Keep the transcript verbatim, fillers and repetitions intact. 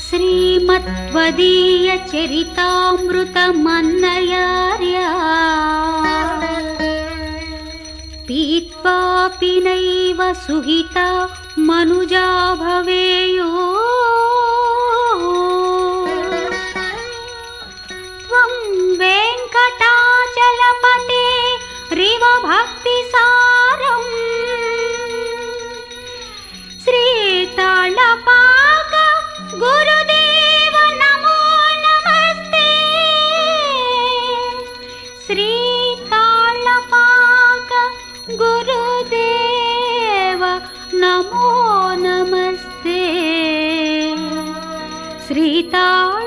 శ్రీమత్వదీయ చరితామృతమన్నయార్యా పీత్వాపి నైవ సుహితా మనుజా భవేయో త్వం వెంకటాచలపతే రివ భక్తిసారం శ్రీతాళపాక గురుదేవ నమో నమస్తే శ్రీతాళపాక గురుదేవ నమో నమస్తే శ్రీతా